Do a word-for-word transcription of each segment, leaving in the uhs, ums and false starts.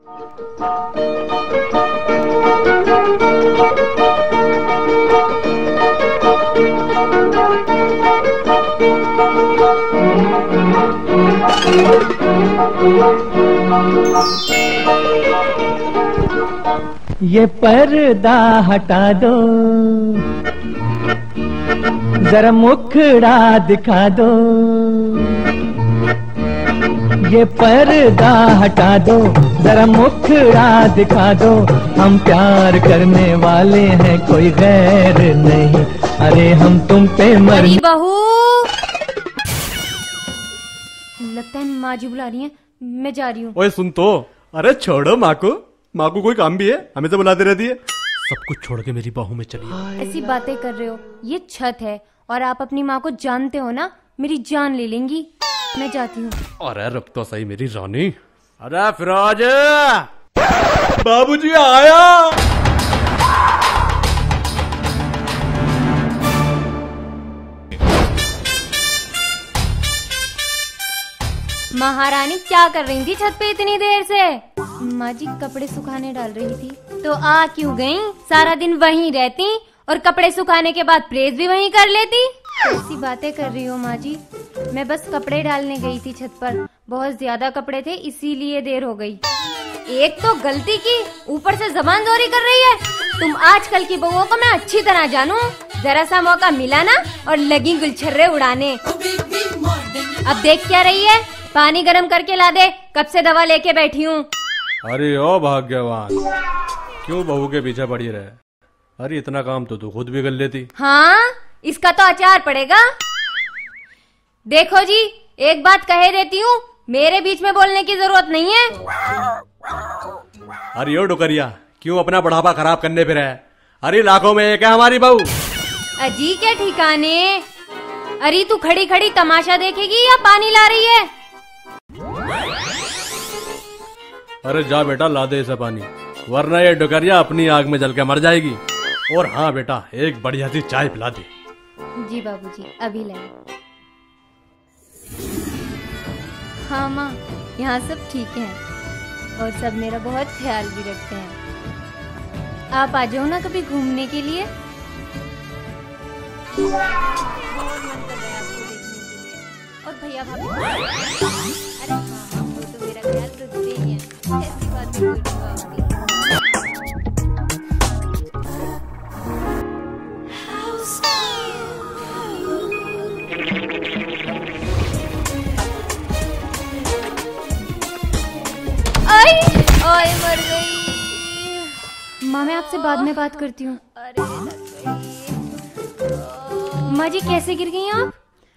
ये पर्दा हटा दो, जरा मुखड़ा दिखा दो। ये पर्दा हटा दो, जरा मुखड़ा दिखा दो। हम प्यार करने वाले हैं, कोई गैर नहीं। अरे हम तुम पे मर। बहू, लगता है माँ जी बुला रही हैं, मैं जा रही हूँ। ओए सुन तो, अरे छोड़ो माँ को, माँ को कोई काम भी है, हमें तो बुलाते रहती है। सब कुछ छोड़ के मेरी बहू में चलिए। ऐसी बातें कर रहे हो, ये छत है और आप अपनी माँ को जानते हो ना, मेरी जान ले लेंगी। मैं जाती हूँ। अरे रुक तो सही मेरी रानी। अरे फिरोज, बाबूजी आया। महारानी क्या कर रही थी छत पे इतनी देर से? माँ जी कपड़े सुखाने डाल रही थी। तो आ क्यों गई? सारा दिन वहीं रहती और कपड़े सुखाने के बाद प्रेस भी वहीं कर लेती। ऐसी बातें कर रही हो माँ जी? मैं बस कपड़े डालने गई थी छत पर, बहुत ज्यादा कपड़े थे इसीलिए देर हो गई। एक तो गलती की, ऊपर से जबान जोरी कर रही है। तुम आजकल की बहुओं को मैं अच्छी तरह जानूं। जरा सा मौका मिला ना और लगी गुलछर्रे उड़ाने। अब देख क्या रही है? पानी गरम करके ला दे, कब से दवा लेके बैठी हूँ। अरे ओ भाग्यवान, क्यों बहू के पीछे पड़ी रहे? अरे इतना काम तो तू खुद भी कर लेती। हाँ, इसका तो अचार पड़ेगा। देखो जी, एक बात कहे देती हूँ, मेरे बीच में बोलने की जरूरत नहीं है। अरे ओ डुकरिया, क्यों अपना बढ़ावा खराब करने पे रहे? अरे लाखों में एक है हमारी बहू। अजी के ठिकाने। अरे तू खड़ी खड़ी तमाशा देखेगी या पानी ला रही है? अरे जा बेटा ला दे इसे पानी, वरना ये डुकरिया अपनी आग में जल के मर जाएगी। और हाँ बेटा, एक बढ़िया सी चाय पिला दे। जी बाबूजी, अभी लाए। हाँ माँ, यहाँ सब ठीक है और सब मेरा बहुत ख्याल भी रखते हैं। आप आ जाओ ना कभी घूमने के लिए। और भैया भाभी, अरे हाँ, वो तो मेरा ख्याल रखते ही हैं। ऐसी बात नहीं होती। आई, आई मर गई। माँ मैं आपसे बाद में बात करती हूँ। अरे माँ जी कैसे गिर गई आप?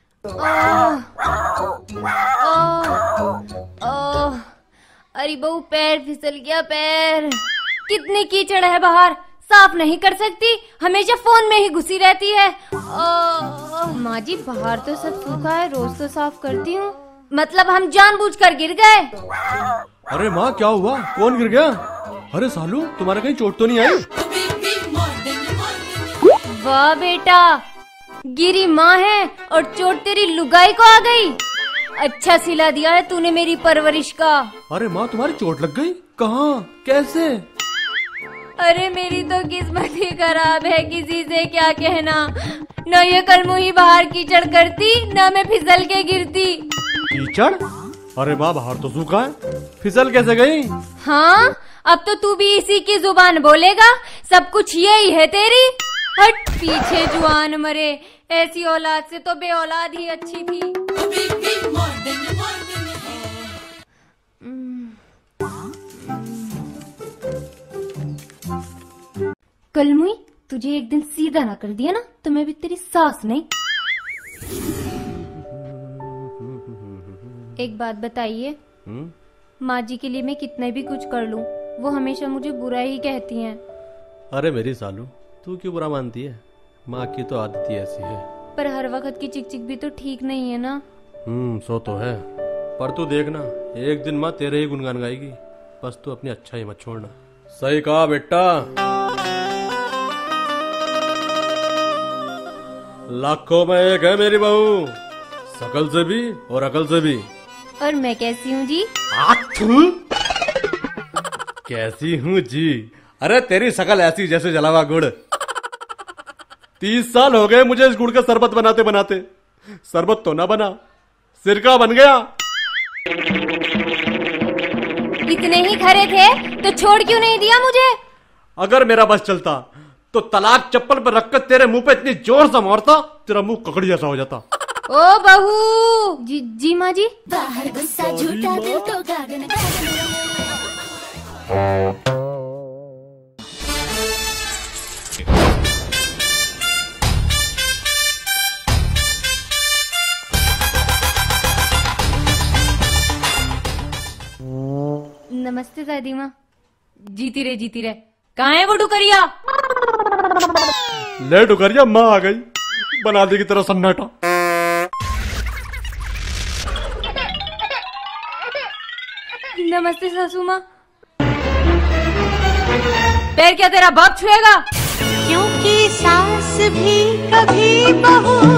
अरे बहू पैर फिसल गया, पैर। कितनी कीचड़ है बाहर, साफ नहीं कर सकती, हमेशा फोन में ही घुसी रहती है। माँ जी बाहर तो सब सूखा है, रोज तो साफ करती हूँ। मतलब हम जानबूझकर गिर गए। अरे माँ क्या हुआ, कौन गिर गया? अरे सालू, तुम्हारे कहीं चोट तो नहीं आई? वाह बेटा, गिरी माँ है और चोट तेरी लुगाई को आ गई। अच्छा सिला दिया है तूने मेरी परवरिश का। अरे माँ तुम्हारी चोट लग गई? कहाँ, कैसे? अरे मेरी तो किस्मत ही खराब है, किसी से क्या कहना। न ये कलमुही बाहर कीचड़ करती, न मैं फिसल के गिरती। कीचड़? अरे माँ बाहर तो सूखा है, फिसल कैसे गई? हाँ, अब तो तू भी इसी की जुबान बोलेगा, सब कुछ यही है तेरी। हट पीछे जुआन मरे, ऐसी औलाद से तो बे औलाद ही अच्छी थी। कलमुई, तुझे एक दिन सीधा ना कर दिया ना तो मैं भी तेरी सास नहीं। एक बात बताइए, माँ जी के लिए मैं कितना भी कुछ कर लूं, वो हमेशा मुझे बुरा ही कहती हैं। अरे मेरी सालू, तू क्यों बुरा मानती है? माँ की तो आदत ही ऐसी है। पर हर वक्त की चिक चिक भी तो ठीक नहीं है ना। हम्म सो तो है, पर तू देखना एक दिन माँ तेरे ही गुनगान गाएगी। बस तू अपनी अच्छा ही मत छोड़ना। सही कहा बेटा। लाखों में एक है मेरी बहू, शकल से भी और अकल से भी। और मैं कैसी हूँ जी? कैसी हूँ जी? अरे तेरी शकल ऐसी जैसे जला हुआ गुड़। तीस साल हो गए मुझे इस गुड़ का शरबत बनाते बनाते। शरबत तो ना बना, सिरका बन गया। इतने ही खरे थे तो छोड़ क्यों नहीं दिया मुझे? अगर मेरा बस चलता तो तलाक चप्पल पर रखकर तेरे मुंह पे इतनी जोर से मारता, तेरा मुंह ककड़ी जैसा हो जाता। ओ बहू जी, जी माँ जी। बाहर गुस्सा झूठा दिल तो गागन नमस्ते दादी माँ। जीती रहे जीती रहे। कहाँ है वो डुकरिया? ले डुकरिया, माँ आ गई, बना देगी तेरा सन्नाटा। नमस्ते सासू माँ। पैर क्या तेरा बाप छुएगा? क्योंकि सास भी कभी बहू